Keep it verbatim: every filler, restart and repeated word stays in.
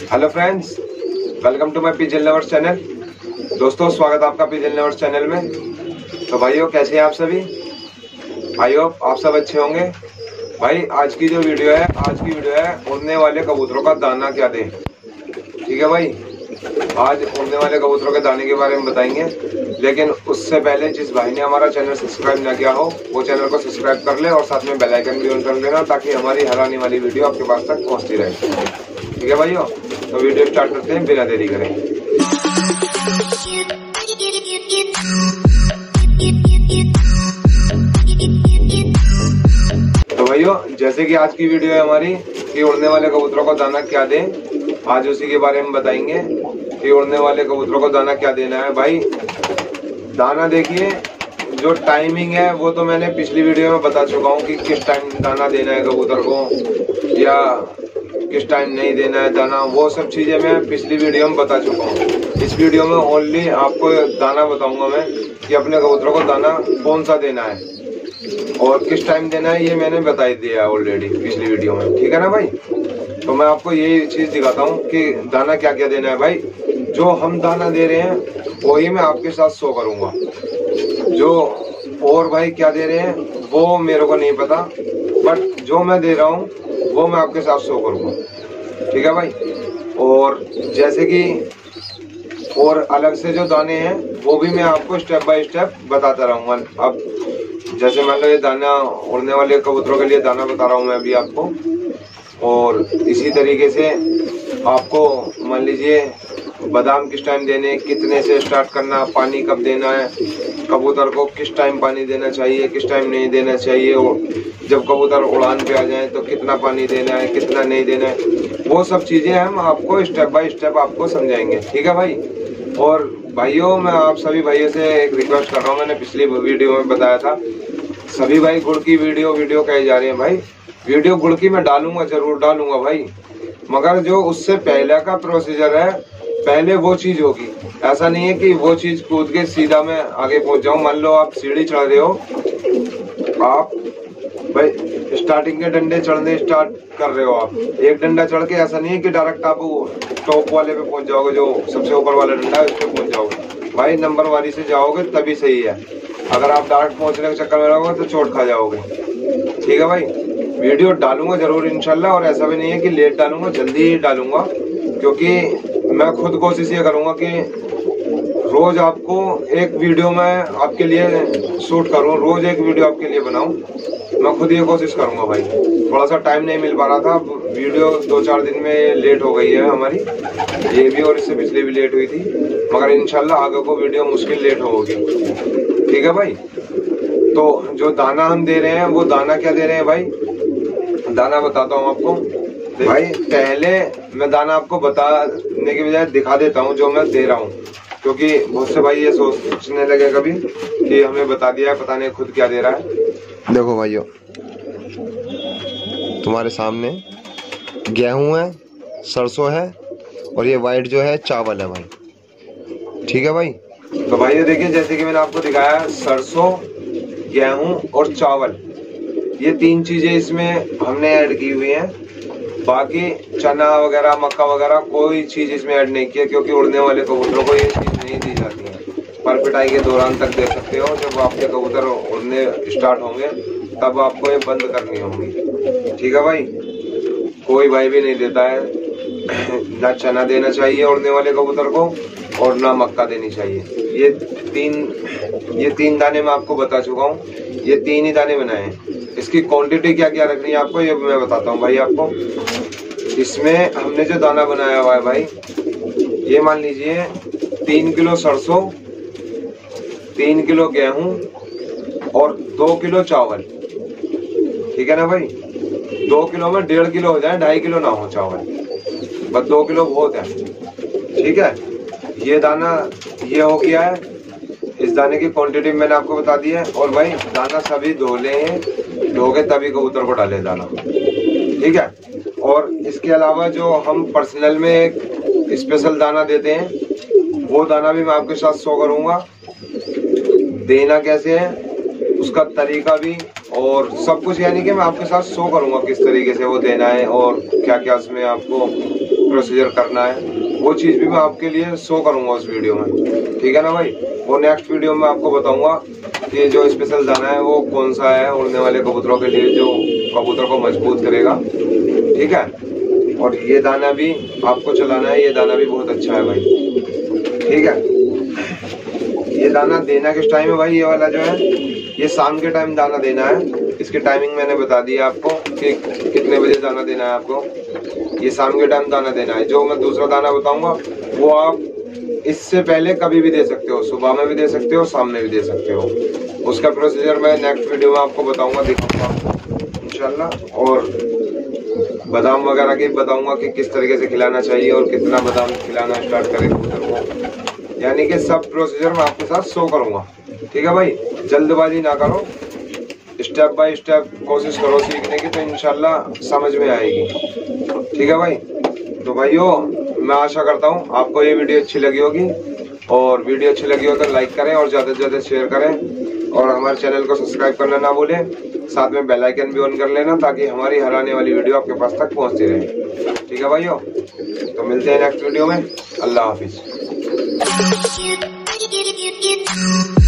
Hello friends, welcome to my pigeon lovers channel. दोस्तों, स्वागत है आपका पिजन लवर्स चैनल में। तो भाइयों, कैसे हैं आप सभी? आई होप आप सब अच्छे होंगे। भाई, आज की जो वीडियो है आज की वीडियो है उड़ने वाले कबूतरों का दाना क्या दें। ठीक है भाई, आज उड़ने वाले कबूतरों के दाने के बारे में बताएंगे। लेकिन उससे पहले जिस भाई ने हमारा चैनल सब्सक्राइब ना किया हो वो चैनल को सब्सक्राइब कर ले और साथ में बेल आइकन भी ऑन कर लेना, ताकि हमारी हर आने वाली वीडियो आपके पास तक पहुंचती रहे। ठीक है भाइयों, तो वीडियो स्टार्ट करते हैं बिना देरी करें। तो भाइयों, जैसे कि आज की वीडियो है हमारी कि उड़ने वाले कबूतरों को दाना क्या दें, आज उसी के बारे में बताएंगे कि उड़ने वाले कबूतरों को दाना क्या देना है। भाई, दाना देखिए, जो टाइमिंग है वो तो मैंने पिछली वीडियो में बता चुका हूँ कि किस टाइम दाना देना है कबूतर को या किस टाइम नहीं देना है दाना। वो सब चीजें मैं पिछली वीडियो में बता चुका हूँ। इस वीडियो में ओनली आपको दाना बताऊंगा मैं कि अपने कबूतरों को दाना कौन सा देना है और किस टाइम देना है, ये मैंने बता दिया है ऑलरेडी पिछली वीडियो में। ठीक है ना भाई? तो मैं आपको यही चीज दिखाता हूँ कि दाना क्या क्या देना है। भाई, जो हम दाना दे रहे हैं वही मैं आपके साथ शो करूंगा। जो और भाई क्या दे रहे हैं वो मेरे को नहीं पता, बट जो मैं दे रहा हूँ वो मैं आपके साथ शो करूंगा। ठीक है भाई? और जैसे कि और अलग से जो दाने हैं वो भी मैं आपको स्टेप बाय स्टेप बताता रहूंगा। अब जैसे मान लो ये दाना उड़ने वाले कबूतरों के लिए दाना बता रहा हूँ मैं अभी आपको, और इसी तरीके से आपको मान लीजिए बादाम किस टाइम देने, कितने से स्टार्ट करना, पानी कब देना है, कबूतर को किस टाइम पानी देना चाहिए, किस टाइम नहीं देना चाहिए, और जब कबूतर उड़ान पे आ जाए तो कितना पानी देना है, कितना नहीं देना है, वो सब चीजें हम आपको स्टेप बाय स्टेप आपको समझाएंगे। ठीक है भाई? और भाइयों, मैं आप सभी भाइयों से एक रिक्वेस्ट कर रहा हूँ, मैंने पिछली वीडियो में बताया था, सभी भाई गुड़ की वीडियो वीडियो कहे जा रहे हैं। भाई, वीडियो गुड़ की मैं डालूंगा, जरूर डालूंगा भाई, मगर जो उससे पहले का प्रोसीजर है पहले वो चीज होगी। ऐसा नहीं है कि वो चीज कूद के सीधा मैं आगे पहुंच जाऊं। मान लो आप सीढ़ी चढ़ रहे हो, आप भाई स्टार्टिंग के डंडे चढ़ने स्टार्ट कर रहे हो, आप एक डंडा चढ़ के, ऐसा नहीं है कि डायरेक्ट आप टॉप वाले पे पहुंच जाओगे, जो सबसे ऊपर वाला डंडा है उस पे पहुंच जाओगे। भाई, नंबर वारी से जाओगे तभी सही है। अगर आप डायरेक्ट पहुंचने के चक्कर में रहोगे तो चोट खा जाओगे। ठीक है भाई? वीडियो डालूंगा जरूर इंशाल्लाह, और ऐसा भी नहीं है कि लेट डालूंगा, जल्दी ही डालूंगा, क्योंकि मैं खुद कोशिश ये करूंगा कि रोज आपको एक वीडियो में आपके लिए शूट करूं, रोज एक वीडियो आपके लिए बनाऊं। मैं खुद ये कोशिश करूंगा भाई। थोड़ा सा टाइम नहीं मिल पा रहा था, वीडियो दो चार दिन में लेट हो गई है हमारी, ये भी और इससे पिछले भी लेट हुई थी, मगर इंशाल्लाह आगे को वीडियो मुश्किल लेट होगी। ठीक है भाई? तो जो दाना हम दे रहे हैं वो दाना क्या दे रहे हैं भाई, दाना बताता हूँ आपको। भाई, पहले मैं दाना आपको बताने के बजाय दिखा देता हूँ जो मैं दे रहा हूँ, क्योंकि बहुत से भाई ये सोचने लगे कभी कि हमें बता दिया है, पता नहीं खुद क्या दे रहा है। देखो भाइयों, तुम्हारे सामने गेहूं है, सरसों है, और ये वाइट जो है चावल है भाई। ठीक है भाई? तो भाई देखिए, जैसे कि मैंने आपको दिखाया, सरसों, गेहूं और चावल, ये तीन चीजें इसमें हमने ऐड की हुई हैं। बाकी चना वगैरह, मक्का वगैरह कोई चीज इसमें ऐड नहीं की है, क्योंकि उड़ने वाले कबूतरों को ये चीज नहीं दी जाती है। पर पिटाई के दौरान तक दे सकते हो, जब आपके कबूतर उड़ने स्टार्ट होंगे तब आपको ये बंद करनी होगी। ठीक है भाई? कोई भाई भी नहीं देता है, ना चना देना चाहिए उड़ने वाले कबूतर को और ना मक्का देनी चाहिए। ये तीन ये तीन दाने मैं आपको बता चुका हूँ, ये तीन ही दाने बनाए हैं। इसकी क्वांटिटी क्या क्या रखनी है आपको ये मैं बताता हूँ भाई आपको। इसमें हमने जो दाना बनाया हुआ है भाई, ये मान लीजिए तीन किलो सरसों, तीन किलो गेहूं और दो किलो चावल। ठीक है ना भाई? दो किलो में डेढ़ किलो हो जाए, ढाई किलो ना हो चावल, बस दो किलो बहुत है। ठीक है? ये दाना ये हो गया है। इस दाने की क्वांटिटी मैंने आपको बता दी है। और भाई, दाना सभी धो ले, धोगे तभी कबूतर को डाले दाना। ठीक है? और इसके अलावा जो हम पर्सनल में एक स्पेशल दाना देते हैं, वो दाना भी मैं आपके साथ शो करूंगा, देना कैसे है उसका तरीका भी, और सब कुछ, यानी कि मैं आपके साथ शो करूंगा किस तरीके से वो देना है और क्या क्या उसमें आपको प्रोसीजर करना है वो चीज भी मैं आपके लिए शो करूंगा उस वीडियो में, ठीक है ना भाई। और नेक्स्ट वीडियो में आपको बताऊंगा कि जो स्पेशल दाना है वो कौन सा है उड़ने वाले कबूतरों के लिए, जो कबूतर को मजबूत करेगा, ठीक है। और ये दाना भी आपको चलाना है, ये दाना भी बहुत अच्छा है भाई, ठीक है। ये दाना देना किस टाइम है भाई, ये वाला जो है ये शाम के टाइम दाना देना है। इसकी टाइमिंग मैंने बता दी है आपको कि कितने बजे दाना देना है आपको, ये शाम के टाइम दाना देना है। जो मैं दूसरा दाना बताऊंगा वो आप इससे पहले कभी भी दे सकते हो, सुबह में भी दे सकते हो, शाम में भी दे सकते हो। उसका प्रोसीजर मैं नेक्स्ट वीडियो में आपको बताऊंगा, दिखाऊंगा इंशाल्लाह। और बादाम वगैरह की बताऊंगा कि किस तरीके से खिलाना चाहिए और कितना बादाम खिलाना स्टार्ट करें कबूतर को, यानी कि सब प्रोसीजर मैं आपके साथ शो करूंगा, ठीक है भाई। जल्दबाजी ना करो, स्टेप बाय स्टेप कोशिश करो सीखने की, तो इंशाल्लाह समझ में आएगी, ठीक है भाई। तो भाइयों मैं आशा करता हूँ आपको ये वीडियो अच्छी लगी होगी, और वीडियो अच्छी लगी हो तो लाइक करें और ज्यादा से ज्यादा शेयर करें, और हमारे चैनल को सब्सक्राइब करना ना भूलें। साथ में बेल आइकन भी ऑन कर लेना ताकि हमारी हर आने वाली वीडियो आपके पास तक पहुंचती रहे, ठीक है भाइयों। तो मिलते हैं नेक्स्ट वीडियो में, अल्लाह हाफिज।